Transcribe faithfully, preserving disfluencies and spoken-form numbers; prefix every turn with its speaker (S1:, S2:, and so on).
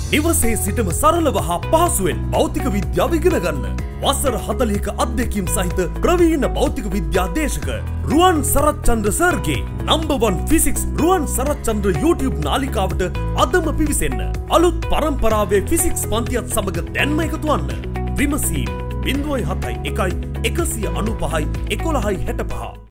S1: නිවසේ සිටම සරලව හා පහසුවෙන් භෞතික විද්‍යාව ඉගෙන ගන්න. වසර හතළිහක අත්දැකීම් සහිත ප්‍රවීණ භෞතික විද්‍යා දේශක රුවන් සරච්චන්ද්‍ර සර්ගේ number one physics Ruwan Sarachchandra YouTube නාලිකාවට අදම පිවිසෙන්න. අලුත් පරම්පරාවේ ෆිසික්ස් පන්තියත් සමග දැන්ම එකතු වන්න. විමසීම් බිංදුවයි හතයි එකයි එකසිය අනූපහයි එකොළහයි හැටපහ.